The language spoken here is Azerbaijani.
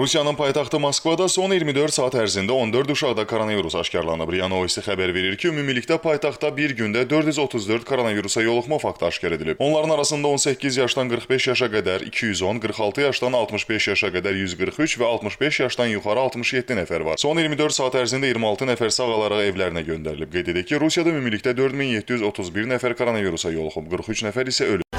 Rusiyanın paytaxtı Moskvada son 24 saat ərzində 14 uşaqda koronavirus aşkarlanıb. RIA Novosti xəbər verir ki, ümumilikdə paytaxtda bir gündə 434 koronavirusa yoluxma faktı aşkar edilib. Onların arasında 18 yaşdan 45 yaşa qədər 210, 46 yaşdan 65 yaşa qədər 143 və 65 yaşdan yuxarı 67 nəfər var. Son 24 saat ərzində 26 nəfər sağalaraq evlərinə göndərilib. Qeyd edək ki, Rusiyada ümumilikdə 4731 nəfər koronavirusa yoluxub, 43 nəfər isə ölüb.